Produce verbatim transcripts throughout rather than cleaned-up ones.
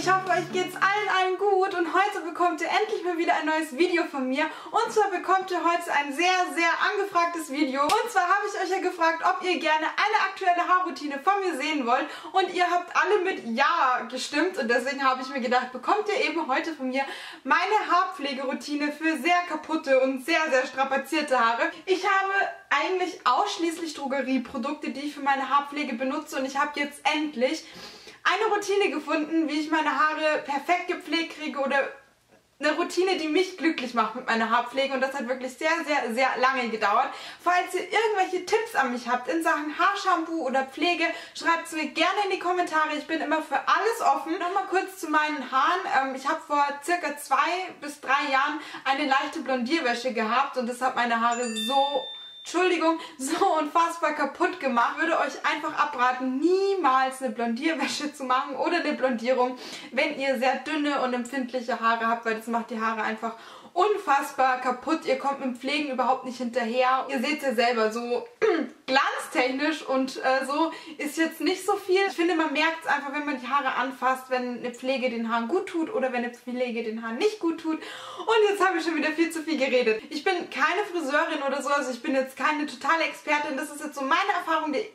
ich hoffe, euch geht's allen, allen gut und heute bekommt ihr endlich mal wieder ein neues Video von mir. Und zwar bekommt ihr heute ein sehr, sehr angefragtes Video. Und zwar habe ich euch ja gefragt, ob ihr gerne eine aktuelle Haarroutine von mir sehen wollt. Und ihr habt alle mit Ja gestimmt und deswegen habe ich mir gedacht, bekommt ihr eben heute von mir meine Haarpflegeroutine für sehr kaputte und sehr, sehr strapazierte Haare. Ich habe eigentlich ausschließlich Drogerieprodukte, die ich für meine Haarpflege benutze und ich habe jetzt endlich eine Routine gefunden, wie ich meine Haare perfekt gepflegt kriege oder eine Routine, die mich glücklich macht mit meiner Haarpflege und das hat wirklich sehr, sehr, sehr lange gedauert. Falls ihr irgendwelche Tipps an mich habt in Sachen Haarshampoo oder Pflege, schreibt es mir gerne in die Kommentare. Ich bin immer für alles offen. Nochmal kurz zu meinen Haaren. Ich habe vor circa zwei bis drei Jahren eine leichte Blondierwäsche gehabt und das hat meine Haare so... Entschuldigung, so unfassbar kaputt gemacht. Ich würde euch einfach abraten, niemals eine Blondierwäsche zu machen oder eine Blondierung, wenn ihr sehr dünne und empfindliche Haare habt, weil das macht die Haare einfach unfassbar kaputt. Ihr kommt mit dem Pflegen überhaupt nicht hinterher. Ihr seht ja selber, so glanztechnisch und äh, so ist jetzt nicht so viel. Ich finde, man merkt es einfach, wenn man die Haare anfasst, wenn eine Pflege den Haaren gut tut oder wenn eine Pflege den Haaren nicht gut tut. Und jetzt habe ich schon wieder viel zu viel geredet. Ich bin keine Friseurin oder so, also ich bin jetzt keine totale Expertin. Das ist jetzt so meine Erfahrung, die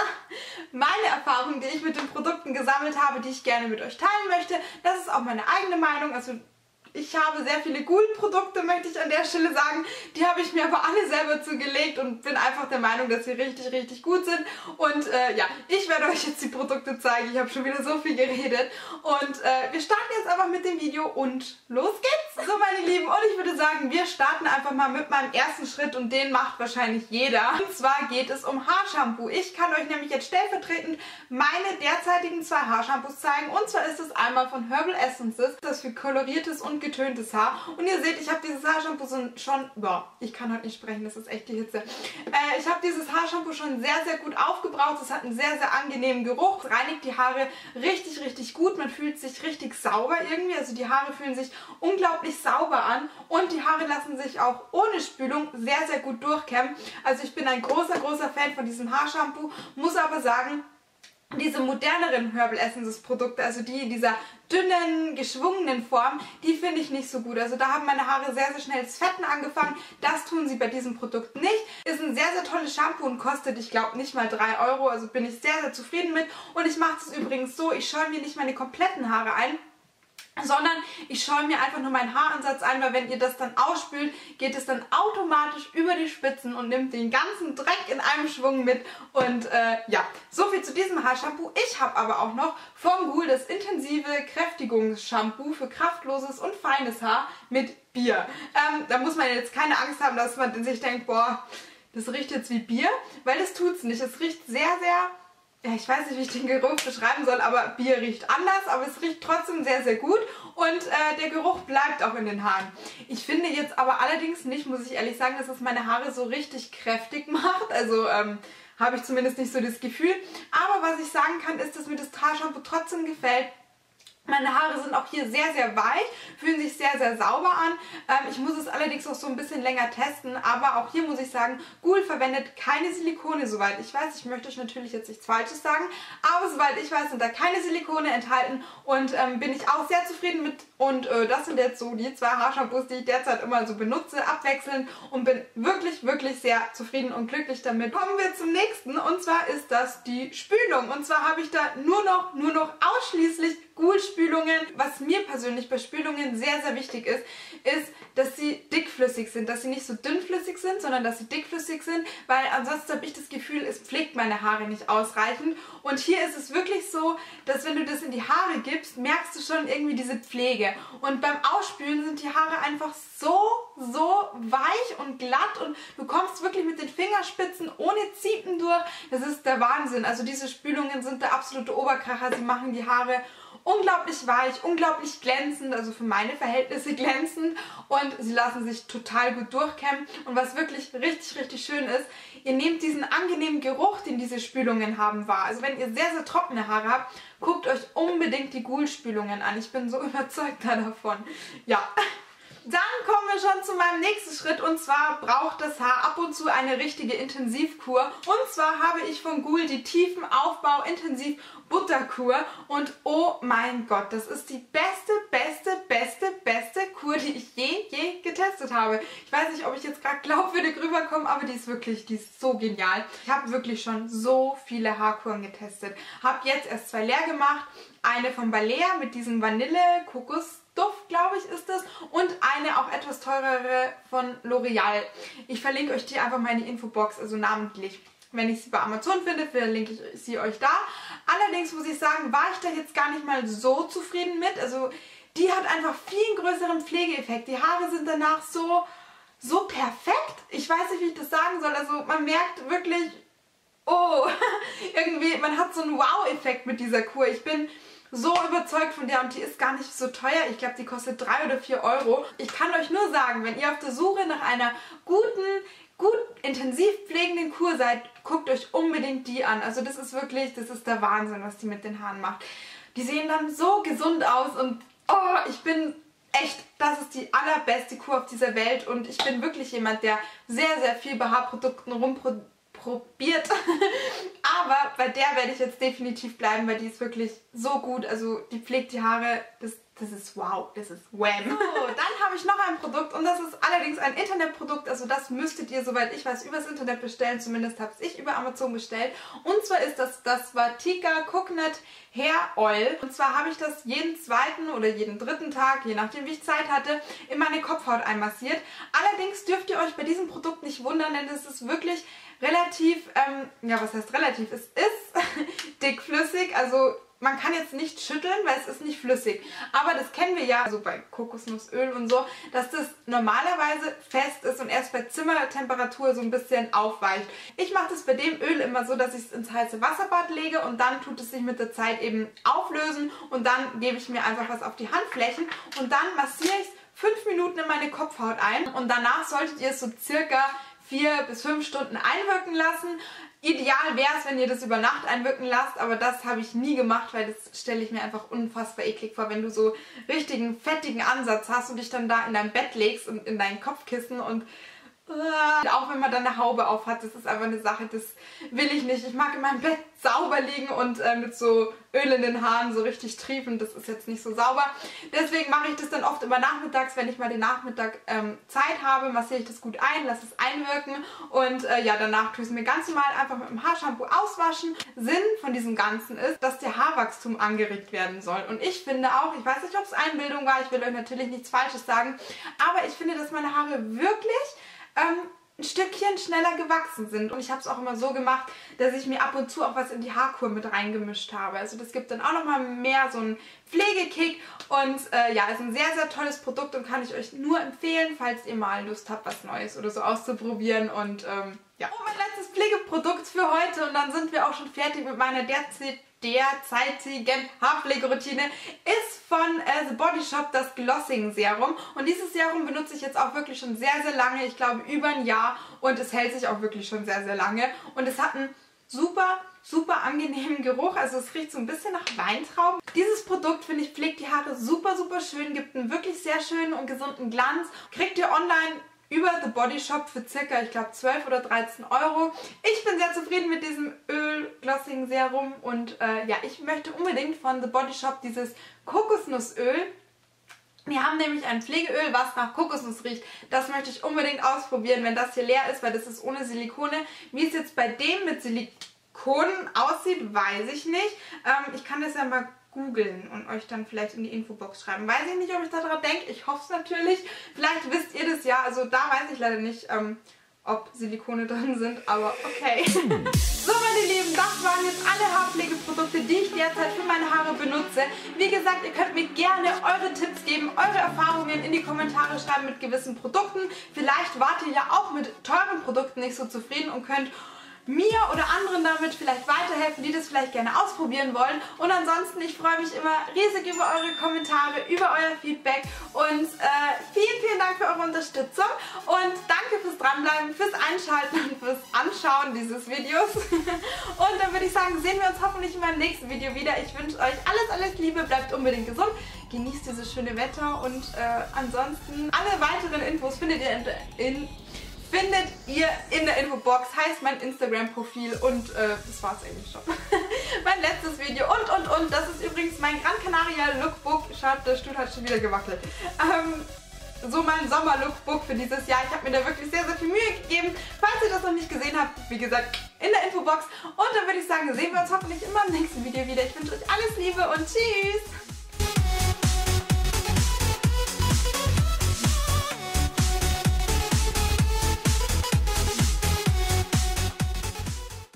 meine Erfahrung, die ich mit den Produkten gesammelt habe, die ich gerne mit euch teilen möchte. Das ist auch meine eigene Meinung, also ich habe sehr viele Gould-Produkte, möchte ich an der Stelle sagen. Die habe ich mir aber alle selber zugelegt und bin einfach der Meinung, dass sie richtig, richtig gut sind. Und äh, ja, ich werde euch jetzt die Produkte zeigen. Ich habe schon wieder so viel geredet. Und äh, wir starten jetzt einfach mit dem Video und los geht's. So, meine Lieben, und ich würde sagen, wir starten einfach mal mit meinem ersten Schritt und den macht wahrscheinlich jeder. Und zwar geht es um Haarshampoo. Ich kann euch nämlich jetzt stellvertretend meine derzeitigen zwei Haarshampoos zeigen. Und zwar ist es einmal von Herbal Essences, das für koloriertes und getöntes Haar. Und ihr seht, ich habe dieses Haarshampoo schon, boah, ich kann heute nicht sprechen, das ist echt die Hitze. Äh, ich habe dieses Haarshampoo schon sehr, sehr gut aufgebraucht. Es hat einen sehr, sehr angenehmen Geruch. Es reinigt die Haare richtig, richtig gut. Man fühlt sich richtig sauber irgendwie. Also die Haare fühlen sich unglaublich sauber an. Und die Haare lassen sich auch ohne Spülung sehr, sehr gut durchkämmen. Also ich bin ein großer, großer Fan von diesem Haarshampoo. Muss aber sagen, diese moderneren Herbal Essences Produkte, also die in dieser dünnen, geschwungenen Form, die finde ich nicht so gut. Also da haben meine Haare sehr, sehr schnell das Fetten angefangen. Das tun sie bei diesem Produkt nicht. Ist ein sehr, sehr tolles Shampoo und kostet, ich glaube, nicht mal drei Euro. Also bin ich sehr, sehr zufrieden mit. Und ich mache es übrigens so, ich scheue mir nicht meine kompletten Haare ein, sondern ich scheue mir einfach nur meinen Haaransatz ein, weil wenn ihr das dann ausspült, geht es dann automatisch über die Spitzen und nimmt den ganzen Dreck in einem Schwung mit. Und äh, ja, so viel zu diesem Haarshampoo. Ich habe aber auch noch von Gould das intensive Kräftigungsshampoo für kraftloses und feines Haar mit Bier. Ähm, da muss man jetzt keine Angst haben, dass man sich denkt, boah, das riecht jetzt wie Bier, weil das tut es nicht. Es riecht sehr, sehr... Ja, ich weiß nicht, wie ich den Geruch beschreiben soll, aber Bier riecht anders, aber es riecht trotzdem sehr, sehr gut und äh, der Geruch bleibt auch in den Haaren. Ich finde jetzt aber allerdings nicht, muss ich ehrlich sagen, dass es meine Haare so richtig kräftig macht, also ähm, habe ich zumindest nicht so das Gefühl. Aber was ich sagen kann, ist, dass mir das Haarshampoo trotzdem gefällt. Meine Haare sind auch hier sehr, sehr weich, fühlen sich sehr, sehr sauber an. Ähm, ich muss es allerdings auch so ein bisschen länger testen, aber auch hier muss ich sagen, Gould verwendet keine Silikone, soweit ich weiß. Ich möchte euch natürlich jetzt nichts Falsches sagen, aber soweit ich weiß, sind da keine Silikone enthalten und ähm, bin ich auch sehr zufrieden mit. Und äh, das sind jetzt so die zwei Haarshampoos, die ich derzeit immer so benutze, abwechselnd und bin wirklich, wirklich sehr zufrieden und glücklich damit. Kommen wir zum nächsten und zwar ist das die Spülung. Und zwar habe ich da nur noch, nur noch ausschließlich Gould-Spülungen. Was mir persönlich bei Spülungen sehr, sehr wichtig ist, ist, dass sie dickflüssig sind, dass sie nicht so dünnflüssig sind, sondern dass sie dickflüssig sind, weil ansonsten habe ich das Gefühl, es pflegt meine Haare nicht ausreichend. Und hier ist es wirklich so, dass wenn du das in die Haare gibst, merkst du schon irgendwie diese Pflege. Und beim Ausspülen sind die Haare einfach so, so weich und glatt und du kommst wirklich mit den Fingerspitzen ohne Ziepen durch. Das ist der Wahnsinn. Also diese Spülungen sind der absolute Oberkracher. Sie machen die Haare unglaublich weich, unglaublich glänzend, also für meine Verhältnisse glänzend und sie lassen sich total gut durchkämmen. Und was wirklich richtig, richtig schön ist, ihr nehmt diesen angenehmen Geruch, den diese Spülungen haben, wahr. Also wenn ihr sehr, sehr trockene Haare habt, guckt euch unbedingt die Gould-Spülungen an. Ich bin so überzeugt davon. Ja. Dann kommen wir schon zu meinem nächsten Schritt und zwar braucht das Haar ab und zu eine richtige Intensivkur. Und zwar habe ich von Ghoul die Tiefenaufbau Intensiv Butterkur und oh mein Gott, das ist die beste, beste, beste, beste Kur, die ich je, je getestet habe. Ich weiß nicht, ob ich jetzt gerade glaubwürdig rüberkomme, aber die ist wirklich, die ist so genial. Ich habe wirklich schon so viele Haarkuren getestet. Habe jetzt erst zwei leer gemacht. Eine von Balea mit diesem Vanille-Kokosduft, glaube ich, ist es. Und eine auch etwas teurere von L'Oreal. Ich verlinke euch die einfach mal in die Infobox, also namentlich. Wenn ich sie bei Amazon finde, verlinke ich sie euch da. Allerdings muss ich sagen, war ich da jetzt gar nicht mal so zufrieden mit. Also die hat einfach viel größeren Pflegeeffekt. Die Haare sind danach so, so perfekt. Ich weiß nicht, wie ich das sagen soll. Also man merkt wirklich, oh, irgendwie, man hat so einen Wow-Effekt mit dieser Kur. Ich bin so überzeugt von der und die ist gar nicht so teuer. Ich glaube, die kostet drei oder vier Euro. Ich kann euch nur sagen, wenn ihr auf der Suche nach einer guten, gut intensiv pflegenden Kur seid, guckt euch unbedingt die an. Also das ist wirklich, das ist der Wahnsinn, was die mit den Haaren macht. Die sehen dann so gesund aus und oh, ich bin echt, das ist die allerbeste Kur auf dieser Welt und ich bin wirklich jemand, der sehr, sehr viel bei Haarprodukten rumprobiert. Aber bei der werde ich jetzt definitiv bleiben, weil die ist wirklich so gut. Also die pflegt die Haare, das Das ist wow, das ist wham. So, dann habe ich noch ein Produkt und das ist allerdings ein Internetprodukt, also das müsstet ihr, soweit ich weiß, übers Internet bestellen, zumindest habe ich über Amazon bestellt. Und zwar ist das das Vatika Coconut Hair Oil. Und zwar habe ich das jeden zweiten oder jeden dritten Tag, je nachdem wie ich Zeit hatte, in meine Kopfhaut einmassiert. Allerdings dürft ihr euch bei diesem Produkt nicht wundern, denn es ist wirklich relativ, ähm, ja was heißt relativ, es ist dickflüssig, also man kann jetzt nicht schütteln, weil es ist nicht flüssig. Aber das kennen wir ja, also bei Kokosnussöl und so, dass das normalerweise fest ist und erst bei Zimmertemperatur so ein bisschen aufweicht. Ich mache das bei dem Öl immer so, dass ich es ins heiße Wasserbad lege und dann tut es sich mit der Zeit eben auflösen und dann gebe ich mir einfach was auf die Handflächen und dann massiere ich es fünf Minuten in meine Kopfhaut ein und danach solltet ihr es so circa vier bis fünf Stunden einwirken lassen. Ideal wäre es, wenn ihr das über Nacht einwirken lasst, aber das habe ich nie gemacht, weil das stelle ich mir einfach unfassbar eklig vor, wenn du so richtigen fettigen Ansatz hast und dich dann da in dein Bett legst und in dein Kopfkissen und uh, auch wenn man dann eine Haube auf hat, das ist einfach eine Sache, das will ich nicht. Ich mag in meinem Bett sauber liegen und äh, mit so Öl in den Haaren so richtig triefen, das ist jetzt nicht so sauber. Deswegen mache ich das dann oft immer nachmittags, wenn ich mal den Nachmittag ähm, Zeit habe, massiere ich das gut ein, lasse es einwirken und äh, ja, danach tue ich es mir ganz normal einfach mit dem Haarshampoo auswaschen. Sinn von diesem Ganzen ist, dass der Haarwachstum angeregt werden soll und ich finde auch, ich weiß nicht, ob es Einbildung war, ich will euch natürlich nichts Falsches sagen, aber ich finde, dass meine Haare wirklich ähm, ein Stückchen schneller gewachsen sind. Und ich habe es auch immer so gemacht, dass ich mir ab und zu auch was in die Haarkur mit reingemischt habe. Also das gibt dann auch nochmal mehr so einen Pflegekick. Und äh, ja, ist ein sehr, sehr tolles Produkt und kann ich euch nur empfehlen, falls ihr mal Lust habt, was Neues oder so auszuprobieren. Und ähm, ja. Und mein letztes Pflegeprodukt für heute und dann sind wir auch schon fertig mit meiner derzeit derzeitigen Haarpflegeroutine ist von äh, The Body Shop das Glossing Serum und dieses Serum benutze ich jetzt auch wirklich schon sehr, sehr lange, ich glaube über ein Jahr und es hält sich auch wirklich schon sehr, sehr lange und es hat einen super, super angenehmen Geruch, also es riecht so ein bisschen nach Weintrauben. Dieses Produkt, finde ich, pflegt die Haare super, super schön, gibt einen wirklich sehr schönen und gesunden Glanz, kriegt ihr online über The Body Shop für circa, ich glaube, zwölf oder dreizehn Euro. Ich bin sehr zufrieden mit diesem Öl-Glossing Serum und äh, ja, ich möchte unbedingt von The Body Shop dieses Kokosnussöl. Wir haben nämlich ein Pflegeöl, was nach Kokosnuss riecht. Das möchte ich unbedingt ausprobieren, wenn das hier leer ist, weil das ist ohne Silikone. Wie es jetzt bei dem mit Silikon aussieht, weiß ich nicht. Ähm, ich kann das ja mal googeln und euch dann vielleicht in die Infobox schreiben. Weiß ich nicht, ob ich daran denke. Ich hoffe es natürlich. Vielleicht wisst ihr das ja. Also da weiß ich leider nicht, ähm, ob Silikone drin sind, aber okay. So, meine Lieben, das waren jetzt alle Haarpflegeprodukte, die ich derzeit für meine Haare benutze. Wie gesagt, ihr könnt mir gerne eure Tipps geben, eure Erfahrungen in die Kommentare schreiben mit gewissen Produkten. Vielleicht wart ihr ja auch mit teuren Produkten nicht so zufrieden und könnt mir oder anderen damit vielleicht weiterhelfen, die das vielleicht gerne ausprobieren wollen. Und ansonsten, ich freue mich immer riesig über eure Kommentare, über euer Feedback und äh, vielen, vielen Dank für eure Unterstützung und danke fürs Dranbleiben, fürs Einschalten und fürs Anschauen dieses Videos. Und dann würde ich sagen, sehen wir uns hoffentlich in meinem nächsten Video wieder. Ich wünsche euch alles, alles Liebe, bleibt unbedingt gesund. genießt dieses schöne Wetter und äh, ansonsten alle weiteren Infos findet ihr in, in findet ihr in der Infobox, heißt mein Instagram-Profil und äh, das war's eigentlich schon. Mein letztes Video und und und, das ist übrigens mein Gran Canaria Lookbook. Schaut, der Stuhl hat schon wieder gewackelt. Ähm, so mein Sommer-Lookbook für dieses Jahr. Ich habe mir da wirklich sehr, sehr viel Mühe gegeben. Falls ihr das noch nicht gesehen habt, wie gesagt, in der Infobox. Und dann würde ich sagen, sehen wir uns hoffentlich immer im nächsten Video wieder. Ich wünsche euch alles Liebe und tschüss!